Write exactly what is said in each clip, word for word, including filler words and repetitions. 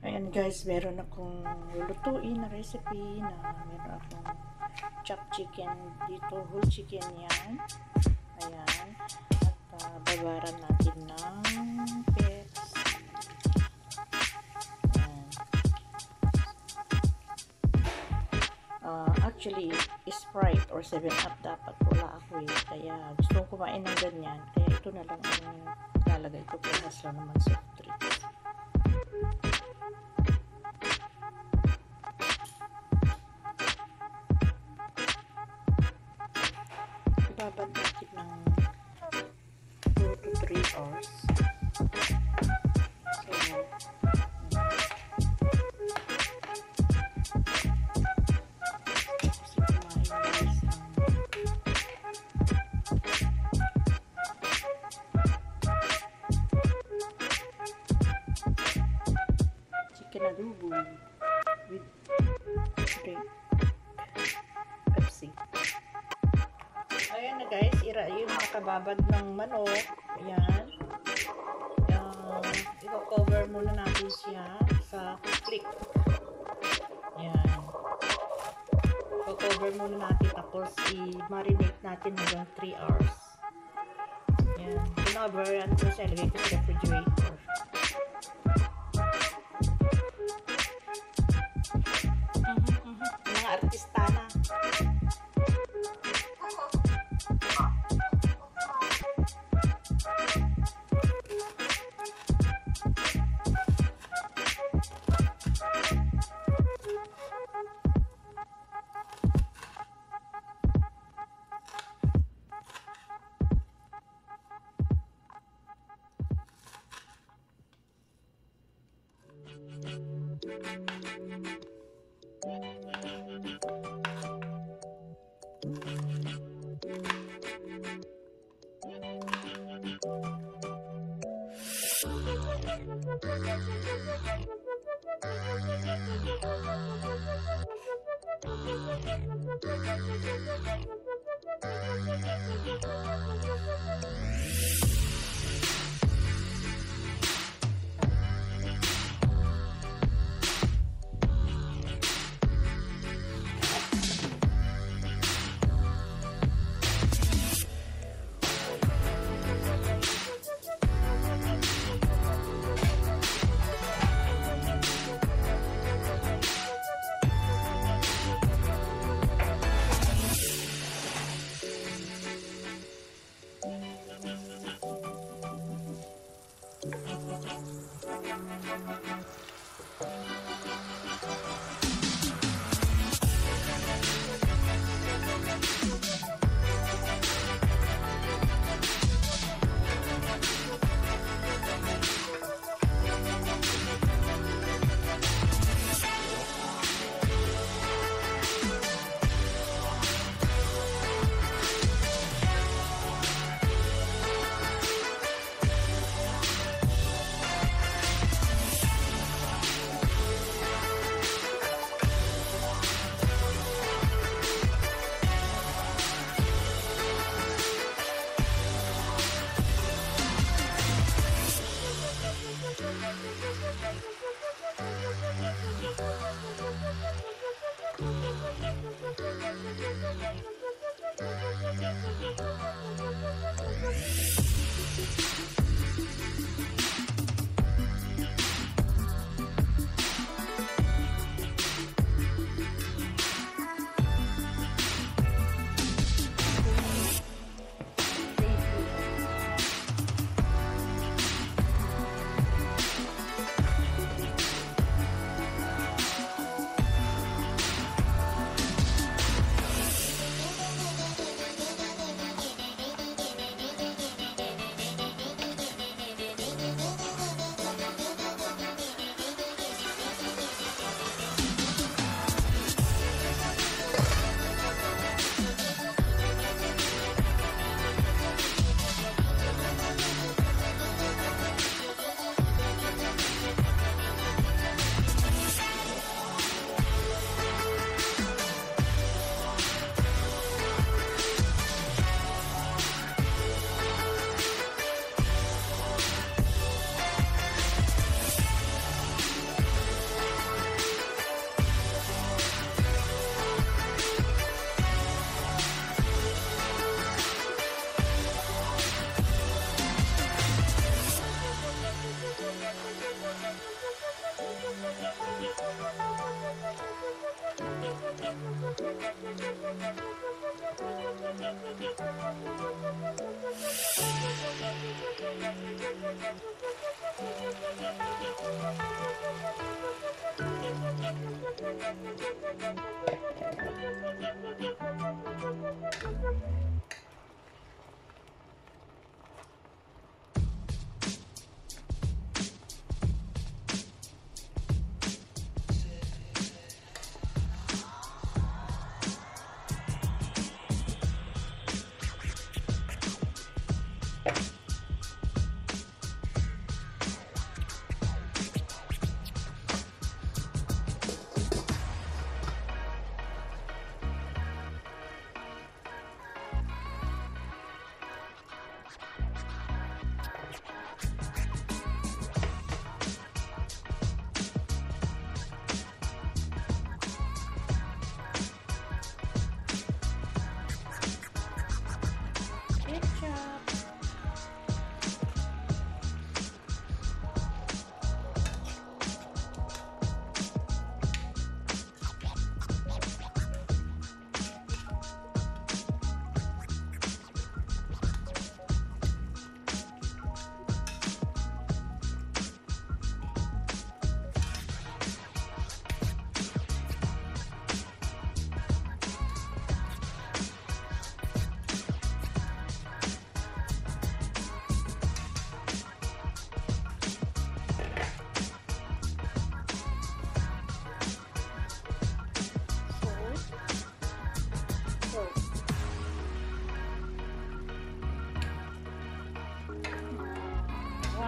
Ayan guys, meron akong lulutuin na recipe na meron akong chopped chicken dito, whole chicken yan. Ayan. At uh, babaran natin ng peps. Ayan. Uh, actually, Sprite or seven up dapat wala ako eh. Kaya gusto kong kumain ng ganyan. Kaya ito na lang ang lalagay ko. Plus lang naman soft drinks. Ibabad natin ng two to three hours. So, kasi kumain guys ng chicken adobo with drink Pepsi. Ayan na guys, ira yung nakababad ng manok. Ayan. Um, i-cover muna natin siya sa click. Ayan. I-cover muna natin tapos i-marinate natin hanggang three hours. Ayan. Pinover ko siya, ilagay ko sa refrigerator. Uh-huh, uh-huh. Mga artista na.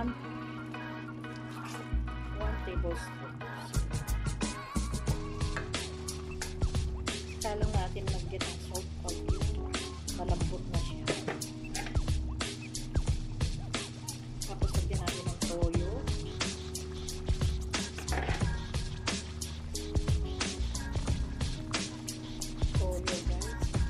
one one tablespoon. Salo natin lagyan ng salt pag malambot na siya. Tapos lagyan natin ng toyo. Toyo guys.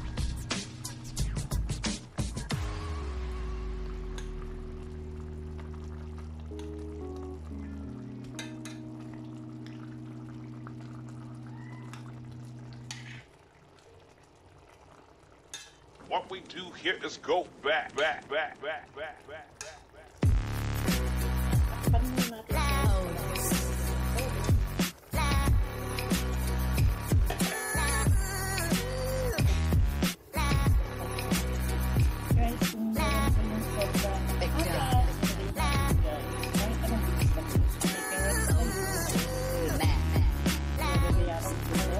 What we do here is go back, back, back, back, back, back, back, back. Takpan muna natin siya. Guys, kung meron ko yung sobrang mataas, kahit anong gusto ko, may carrots na yun. Nagayaran ko ito.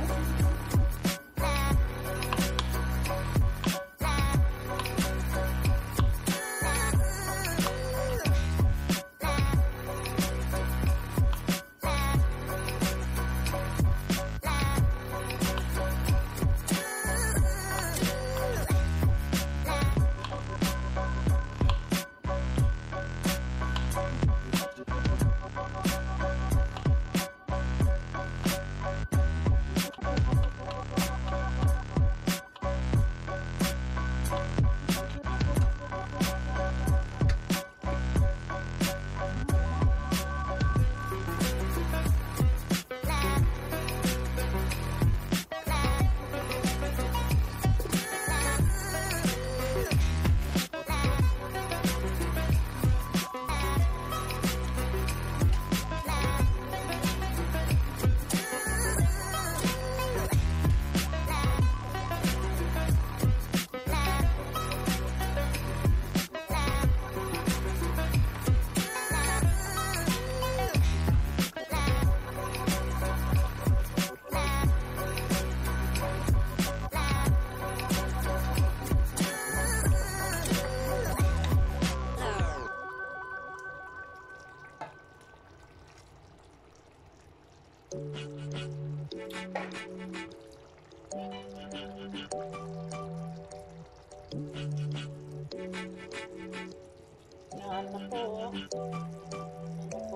Yan na po. Ako.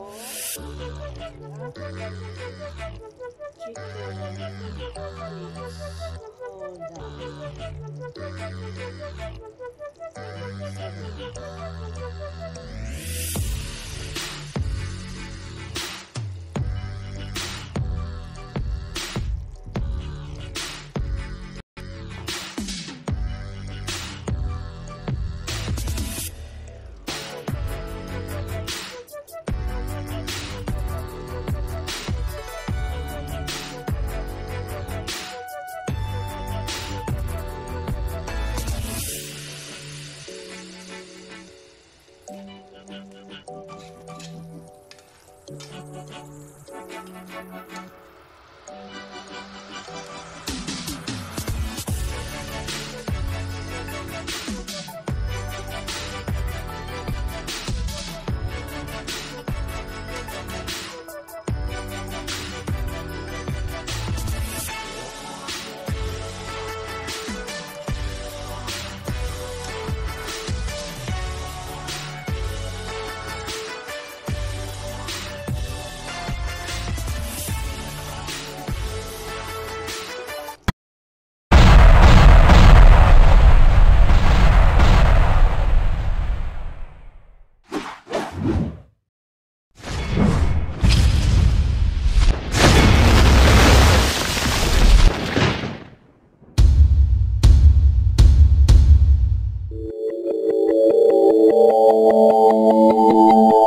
You